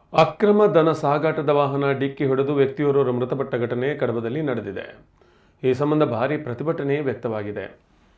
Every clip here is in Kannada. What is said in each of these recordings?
ಅಕ್ರಮ ಧನ ಸಾಗಾಟದ ವಾಹನ ಡಿಕ್ಕಿ ಹೊಡೆದು ವ್ಯಕ್ತಿಯೋರ್ವರು ಮೃತಪಟ್ಟ ಘಟನೆ ಕಡಬದಲ್ಲಿ ನಡೆದಿದೆ. ಈ ಸಂಬಂಧ ಭಾರೀ ಪ್ರತಿಭಟನೆ ವ್ಯಕ್ತವಾಗಿದೆ.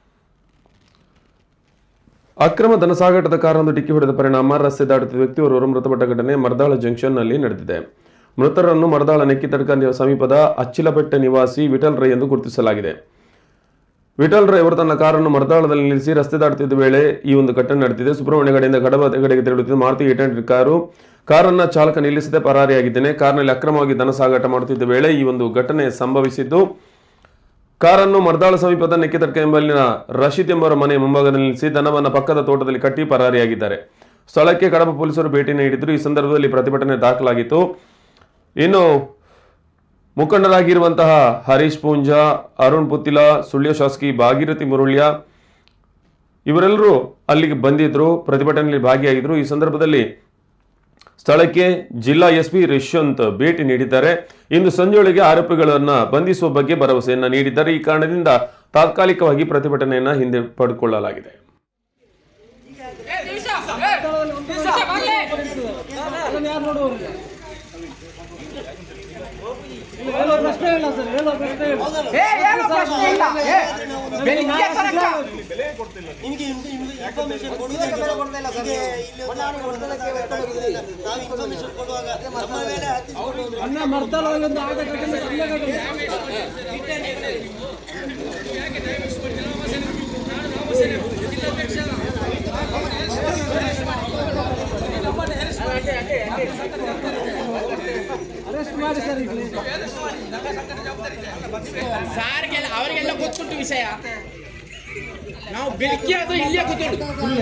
ಅಕ್ರಮ ಧನ ಸಾಗಾಟದ ಕಾರೊಂದು ಡಿಕ್ಕಿ ಹೊಡೆದ ಪರಿಣಾಮ ರಸ್ತೆ ದಾಟುತ್ತಿದ್ದ ವ್ಯಕ್ತಿಯೋರ್ವರು ಮೃತಪಟ್ಟ ಘಟನೆ ಮರದಾಳ ಜಂಕ್ಷನ್ನಲ್ಲಿ ನಡೆದಿದೆ. ಮೃತರನ್ನು ಮರದಾಳ ನೆಕ್ಕಿತಡ್ಕ ಸಮೀಪದ ಅಚ್ಚಿಲಬೆಟ್ಟೆ ನಿವಾಸಿ ವಿಠಲ್ ರೈ ಎಂದು ಗುರುತಿಸಲಾಗಿದೆ. ವಿಠಲ್ ರೈ ಅವರು ತನ್ನ ಕಾರನ್ನು ಮರದಾಳದಲ್ಲಿ ನಿಲ್ಲಿಸಿ ರಸ್ತೆ ದಾಟುತ್ತಿದ್ದ ವೇಳೆ ಈ ಒಂದು ಘಟನೆ ನಡೆದಿದೆ. ಸುಬ್ರಹ್ಮಣ್ಯ ಕಡೆಯಿಂದ ಕಡಬ ಕಡೆಗೆ ತೆರಳುತ್ತಿದ್ದ ಮಾರುತಿ 800 ಕಾರನ್ನ ಚಾಲಕ ನಿಲ್ಲಿಸದೆ ಪರಾರಿಯಾಗಿದ್ದೇನೆ. ಕಾರ್ನಲ್ಲಿ ಅಕ್ರಮವಾಗಿ ಧನ ಸಾಗಾಟ ಮಾಡುತ್ತಿದ್ದ ವೇಳೆ ಈ ಒಂದು ಘಟನೆ ಸಂಭವಿಸಿದ್ದು, ಕಾರನ್ನು ಮರದಾಳ ಸಮೀಪದ ನೆಕ್ಕಿತಡ್ಕ ಎಂಬಲ್ಲಿನ ರಶೀದ್ ಎಂಬವರ ಮನೆ ಮುಂಭಾಗದಲ್ಲಿ ನಿಲ್ಲಿಸಿ ಧನವನ್ನು ಪಕ್ಕದ ತೋಟದಲ್ಲಿ ಕಟ್ಟಿ ಪರಾರಿಯಾಗಿದ್ದಾರೆ. ಸ್ಥಳಕ್ಕೆ ಕಡಬ ಪೊಲೀಸರು ಭೇಟಿ ನೀಡಿದ್ರು. ಈ ಸಂದರ್ಭದಲ್ಲಿ ಪ್ರತಿಭಟನೆ ದಾಖಲಾಗಿತ್ತು. ಇನ್ನು ಮುಖಂಡರಾಗಿರುವಂತಹ ಹರೀಶ್ ಪೂಂಜಾ, ಅರುಣ್ ಪುತ್ತಿಲ, ಸುಳ್ಯ ಶಾಸಕಿ ಭಾಗೀರಥಿ ಮುರುಳ್ಯ ಇವರೆಲ್ಲರೂ ಅಲ್ಲಿಗೆ ಬಂದಿದ್ರು, ಪ್ರತಿಭಟನೆಯಲ್ಲಿ ಭಾಗಿಯಾಗಿದ್ರು. ಈ ಸಂದರ್ಭದಲ್ಲಿ ಸ್ಥಳಕ್ಕೆ ಜಿಲ್ಲಾ ಎಸ್ಪಿ ರಿಶ್ವಂತ್ ಭೇಟಿ ನೀಡಿದ್ದಾರೆ. ಇಂದು ಸಂಜೆಯೊಳಗೆ ಆರೋಪಿಗಳನ್ನ ಬಂಧಿಸುವ ಬಗ್ಗೆ ಭರವಸೆಯನ್ನ ನೀಡಿದ್ದಾರೆ. ಈ ಕಾರಣದಿಂದ ತಾತ್ಕಾಲಿಕವಾಗಿ ಪ್ರತಿಭಟನೆಯನ್ನ ಹಿಂದೆ ಪಡೆದುಕೊಳ್ಳಲಾಗಿದೆ. ಅವರಿಗೆಲ್ಲ ಗೊತ್ತುಂಟು ವಿಷಯ. ನಾವು ಬೆಳಗ್ಗೆ ಅದು ಇಲ್ಲೇ ಕೂತ್ಕೊಂಡು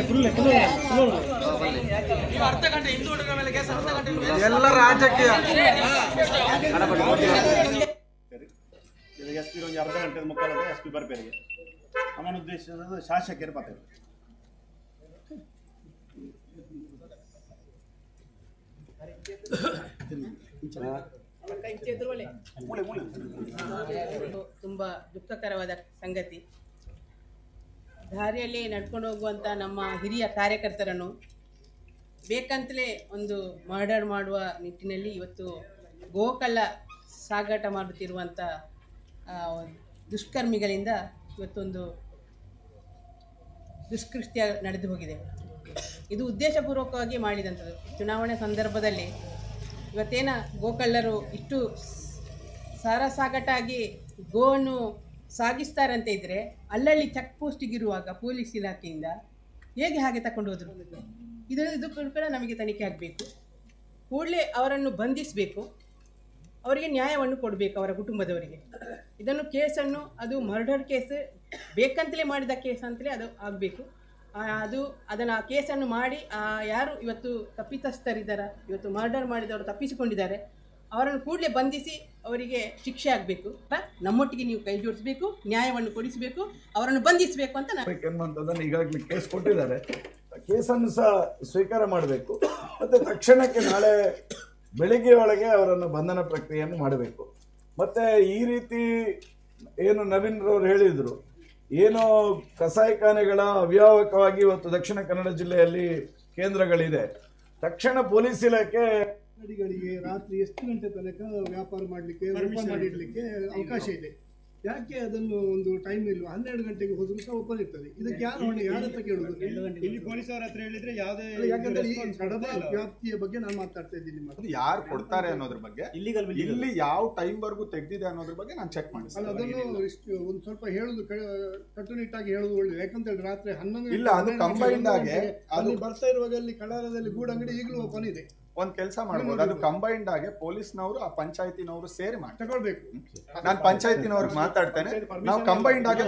ಅರ್ಧ ಗಂಟೆ ಹಿಂದೂ ಮೇಲೆ ಎಲ್ಲ ರಾಜ್ಯಕ್ಕೆ ಎಸ್ಪಿ ಒಂದು ಅರ್ಧ ಗಂಟೆ ಮುಕ್ಕಾಲು ಗಂಟೆ ಎಸ್ಪಿ ಬರ್ಬೇರಿಗೆ ಅವನ ಉದ್ದೇಶದ ಶಾಸಕರು ಬರ್ತಾರೆ. ತುಂಬಾ ದುಃಖಕರವಾದ ಸಂಗತಿ. ದಾರಿಯಲ್ಲಿ ನಡ್ಕೊಂಡು ಹೋಗುವಂಥ ನಮ್ಮ ಹಿರಿಯ ಕಾರ್ಯಕರ್ತರನ್ನು ಬೇಕಂತಲೇ ಒಂದು ಮರ್ಡರ್ ಮಾಡುವ ನಿಟ್ಟಿನಲ್ಲಿ ಇವತ್ತು ಗೋಕಳ್ಳ ಸಾಗಾಟ ಮಾಡುತ್ತಿರುವಂಥ ದುಷ್ಕರ್ಮಿಗಳಿಂದ ಇವತ್ತೊಂದು ದುಷ್ಕೃತ್ಯ ನಡೆದು ಹೋಗಿದೆ. ಇದು ಉದ್ದೇಶಪೂರ್ವಕವಾಗಿ ಮಾಡಿದಂಥದ್ದು. ಚುನಾವಣೆ ಸಂದರ್ಭದಲ್ಲಿ ಇವತ್ತೇನ ಗೋಕಳ್ಳರು ಇಷ್ಟು ಸಾರಾಸಾಗಟಾಗಿ ಗೋವನ್ನು ಸಾಗಿಸ್ತಾರಂತ ಇದ್ದರೆ ಅಲ್ಲಲ್ಲಿ ಚೆಕ್ ಪೋಸ್ಟಿಗಿರುವಾಗ ಪೊಲೀಸ್ ಇಲಾಖೆಯಿಂದ ಹೇಗೆ ಹಾಗೆ ತಗೊಂಡು ಹೋದರು? ಇದು ಕೂಡ ನಮಗೆ ತನಿಖೆ ಆಗಬೇಕು. ಕೂಡಲೇ ಅವರನ್ನು ಬಂಧಿಸಬೇಕು, ಅವರಿಗೆ ನ್ಯಾಯವನ್ನು ಕೊಡಬೇಕು, ಅವರ ಕುಟುಂಬದವರಿಗೆ. ಇದನ್ನು ಕೇಸನ್ನು ಅದು ಮರ್ಡರ್ ಕೇಸ್, ಬೇಕಂತಲೇ ಮಾಡಿದ ಕೇಸ್ ಅಂತಲೇ ಅದು ಆಗಬೇಕು. ಅದನ್ನು ಕೇಸನ್ನು ಮಾಡಿ ಯಾರು ಇವತ್ತು ತಪ್ಪಿತಸ್ಥರಿದ್ದಾರೆ, ಇವತ್ತು ಮರ್ಡರ್ ಮಾಡಿದವರು ತಪ್ಪಿಸಿಕೊಂಡಿದ್ದಾರೆ, ಅವರನ್ನು ಕೂಡಲೇ ಬಂಧಿಸಿ ಅವರಿಗೆ ಶಿಕ್ಷೆ ಆಗಬೇಕು. ನಮ್ಮೊಟ್ಟಿಗೆ ನೀವು ಕೈ ಜೋಡಿಸಬೇಕು, ನ್ಯಾಯವನ್ನು ಕೊಡಿಸಬೇಕು, ಅವರನ್ನು ಬಂಧಿಸಬೇಕು ಅಂತ ನಾನು ಈಗಾಗಲೇ ಕೇಸ್ ಕೊಟ್ಟಿದ್ದಾರೆ. ಕೇಸನ್ನು ಸಹ ಸ್ವೀಕಾರ ಮಾಡಬೇಕು. ಮತ್ತು ತಕ್ಷಣಕ್ಕೆ ನಾಳೆ ಬೆಳಿಗ್ಗೆ ಒಳಗೆ ಅವರನ್ನು ಬಂಧನ ಪ್ರಕ್ರಿಯೆಯನ್ನು ಮಾಡಬೇಕು. ಮತ್ತು ಈ ರೀತಿ ಏನು ನವೀನ್ರವರು ಹೇಳಿದರು, ಏನೋ ಕಸಾಯಿಖಾನೆಗಳ ಅವ್ಯಾವಕವಾಗಿ ಇವತ್ತು ದಕ್ಷಿಣ ಕನ್ನಡ ಜಿಲ್ಲೆಯಲ್ಲಿ ಕೇಂದ್ರಗಳಿದೆ. ತಕ್ಷಣ ಪೊಲೀಸ್ ಇಲಾಖೆ ಅಂಗಡಿಗಳಿಗೆ ರಾತ್ರಿ ಎಷ್ಟು ಗಂಟೆ ತನಕ ವ್ಯಾಪಾರ ಮಾಡಲಿಕ್ಕೆ, ಓಪನ್ ಮಾಡಿಡಲಿಕ್ಕೆ ಅವಕಾಶ ಇದೆ. ಯಾಕೆ ಅದನ್ನು ಒಂದು ಟೈಮ್ ಇಲ್ವಾ? 12 ಗಂಟೆಗೆ ಹೋದರೂ ಸಹ ಓಪನ್ ಇರ್ತದೆ. ಇದಕ್ಕೆ ಯಾರು ಹೊಣೆ? ಯಾರ ಹತ್ರ ಕೇಳುದು? ಇಲ್ಲಿ ಪೊಲೀಸರ ಹತ್ರ ಹೇಳಿದ್ರೆ ಯಾವುದೇ, ಯಾಕಂದ್ರೆ ಈ ಕಡಬ ವ್ಯಾಪ್ತಿಯ ಬಗ್ಗೆ ನಾನು ಮಾತಾಡ್ತಾ ಇದ್ದೀನಿ. ಯಾರು ಕೊಡ್ತಾರೆ ಅನ್ನೋದ್ರ ಬಗ್ಗೆ, ಇಲ್ಲಿ ಯಾವ ಟೈಮ್ ವರ್ಗೂ ತೆಗೆದಿದೆ ಅನ್ನೋದ್ರ ಬಗ್ಗೆ ನಾನು ಚೆಕ್ ಮಾಡಿ. ಅದನ್ನು ಒಂದು ಸ್ವಲ್ಪ ಹೇಳುದು, ಕಟ್ಟುನಿಟ್ಟಾಗಿ ಹೇಳುದು ಒಳ್ಳೆ. ಯಾಕಂತ ರಾತ್ರಿ 11 ಇಲ್ಲ, ಅದು ಕಂಬೈಂಡ್ ಆಗಿ ಅಲ್ಲಿ ಬರ್ತಾ ಇರುವಾಗ ಅಲ್ಲಿ ಕಡಾರದಲ್ಲಿ ಗೂಡಂಗಡಿ ಈಗಲೂ ಓಪನ್ ಇದೆ. ಒಂದ್ ಕೆಲಸ ಮಾಡಬಹುದು, ಅದು ಕಂಬೈಂಡ್ ಆಗಿ ಪೊಲೀಸ್ನವರು ಆ ಪಂಚಾಯತಿನವರು ಸೇರಿ ಮಾಡಿ ತಗೊಳ್ಬೇಕು. ನಾನು ಪಂಚಾಯತಿನವ್ರಿಗೆ ಮಾತಾಡ್ತೇನೆ. ನಾವು ಕಂಬೈಂಡ್ ಆಗಿ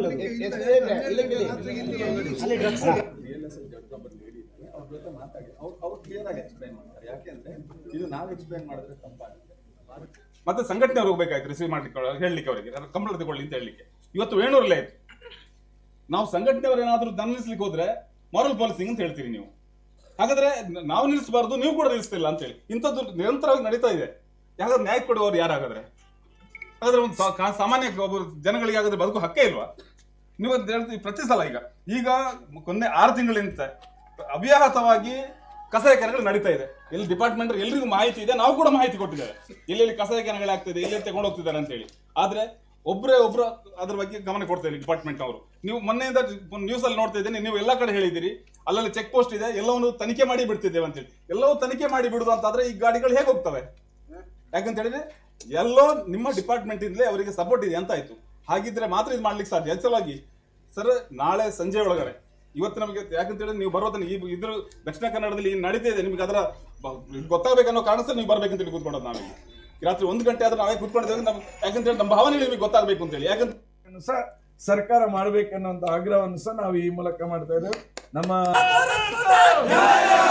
ಕ್ಲಿಯರ್ ಆಗಿ ಎಕ್ಸ್ಪ್ಲೈನ್ ಮಾಡ್ತಾರೆ. ಯಾಕೆಂದ್ರೆ ಇದು ನಾವು ಎಕ್ಸ್ಪ್ಲೈನ್ ಮಾಡಿದ್ರೆ ತಪ್ಪಾಗುತ್ತೆ. ಮತ್ತೆ ಸಂಘಟನೆಯವ್ರು ಹೋಗ್ಬೇಕಾಯ್ತು ರಿಸೀವ್ ಮಾಡ್ಲಿಕ್ಕೆ, ಹೇಳಲಿಕ್ಕೆ, ಅವರಿಗೆ ಕಂಬಳ ತಗೊಳ್ಳಿ ಅಂತ ಹೇಳಲಿಕ್ಕೆ. ಇವತ್ತು ವೇಣೂರಲ್ಲೇ ಆಯ್ತು. ನಾವು ಸಂಘಟನೆಯವರು ಏನಾದ್ರು ದನ ನಿಲ್ಲಿಸ್ಲಿಕ್ಕೆ ಹೋದ್ರೆ ಮಾರಲ್ ಪಾಲಿಸಿಂಗ್ ಅಂತ ಹೇಳ್ತೀರಿ ನೀವು. ಹಾಗಾದ್ರೆ ನಾವು ನಿಲ್ಲಿಸಬಾರ್ದು, ನೀವು ಕೂಡ ನಿಲ್ಲಿಸ್ತಿಲ್ಲ ಅಂತ ಹೇಳಿ ಇಂಥದ್ದು ನಿರಂತರವಾಗಿ ನಡೀತಾ ಇದೆ. ಯಾಕಂದ್ರೆ ನ್ಯಾಯ ಕೊಡುವವರು ಯಾರಾಗಾದ್ರೆ? ಹಾಗಾದ್ರೆ ಒಂದು ಸಾಮಾನ್ಯ ಜನಗಳಿಗೆ ಹಾಗಾದ್ರೆ ಬದುಕು ಹಕ್ಕೇ ಇಲ್ವಾ? ನೀವು ಹೇಳ್ತೀವಿ ಪ್ರತಿ ಸಲ. ಈಗ 6 ತಿಂಗಳಿಂದ ಅವ್ಯಾಹತವಾಗಿ ಕಸಾಯ ಕೆರೆಗಳು ನಡೀತಾ ಇದೆ. ಇಲ್ಲಿ ಡಿಪಾರ್ಟ್ಮೆಂಟ್ ಎಲ್ರಿಗೂ ಮಾಹಿತಿ ಇದೆ, ನಾವು ಕೂಡ ಮಾಹಿತಿ ಕೊಟ್ಟಿದ್ದೇವೆ ಎಲ್ಲೆಲ್ಲಿ ಕಸಾಯ ಕೆರೆಗಳಾಗ್ತಿದೆ, ಎಲ್ಲೆಲ್ಲಿ ತಗೊಂಡು ಹೋಗ್ತಿದ್ದಾರೆ ಅಂತ ಹೇಳಿ. ಆದ್ರೆ ಒಬ್ರು ಅದ್ರ ಬಗ್ಗೆ ಗಮನ ಕೊಡ್ತಾ ಇಲ್ಲ ಡಿಪಾರ್ಟ್ಮೆಂಟ್ ಅವರು. ನೀವು ಮೊನ್ನೆಯಿಂದ ನ್ಯೂಸ್ ಅಲ್ಲಿ ನೋಡ್ತಾ ಇದ್ದೀನಿ, ನೀವು ಎಲ್ಲಾ ಕಡೆ ಹೇಳಿದಿರಿ ಅಲ್ಲಲ್ಲಿ ಚೆಕ್ ಪೋಸ್ಟ್ ಇದೆ, ಎಲ್ಲವನ್ನು ತನಿಖೆ ಮಾಡಿ ಬಿಡ್ತಿದ್ದೇವೆ ಅಂತ ಹೇಳಿ. ಎಲ್ಲವೂ ತನಿಖೆ ಮಾಡಿ ಬಿಡುದು ಅಂತಾದ್ರೆ ಈ ಗಾಡಿಗಳು ಹೇಗೆ ಹೋಗ್ತವೆ? ಯಾಕಂತ ಹೇಳಿದ್ರೆ ಎಲ್ಲೋ ನಿಮ್ಮ ಡಿಪಾರ್ಟ್ಮೆಂಟ್ ಇಂದಲೇ ಅವರಿಗೆ ಸಪೋರ್ಟ್ ಇದೆ ಅಂತ ಆಯ್ತು. ಹಾಗಿದ್ರೆ ಮಾತ್ರ ಇದು ಮಾಡ್ಲಿಕ್ಕೆ ಸಾಧ್ಯ. ಹೆಚ್ಚಲಾಗಿ ಸರ್, ನಾಳೆ ಸಂಜೆ ಒಳಗಡೆ ಇವತ್ತು ನಮಗೆ ಯಾಕಂತ ಹೇಳಿದ್ರೆ ನೀವು ಬರೋದನ್ನ ಇದ್ರ ದಕ್ಷಿಣ ಕನ್ನಡದಲ್ಲಿ ನಡೀತಾ ಇದೆ, ನಿಮ್ಗೆ ಅದರ ಗೊತ್ತಾಗಬೇಕನ್ನೋ ಕಾರಣ ಸರ್ ನೀವು ಬರ್ಬೇಕಂತ ಹೇಳಿ ಕೂತ್ಕೊಳ್ಳೋದು. ನಾವೇ ರಾತ್ರಿ 1 ಗಂಟೆ ಆದ್ರೆ ನಾವೇ ಕೂತ್ಕೊಂಡಿದ್ದೇವೆ. ಯಾಕಂತ ಹೇಳಿ ನಮ್ಮ ಭಾವನೆ ನಿಮಗೆ ಗೊತ್ತಾಗಬೇಕು ಅಂತ ಹೇಳಿ. ಯಾಕಂತ ಸಹ ಸರ್ಕಾರ ಮಾಡ್ಬೇಕನ್ನುವಂತ ಆಗ್ರಹವನ್ನು ಸಹ ನಾವು ಈ ಮೂಲಕ ಮಾಡ್ತಾ ಇದ್ದೇವೆ. ನಮ್ಮ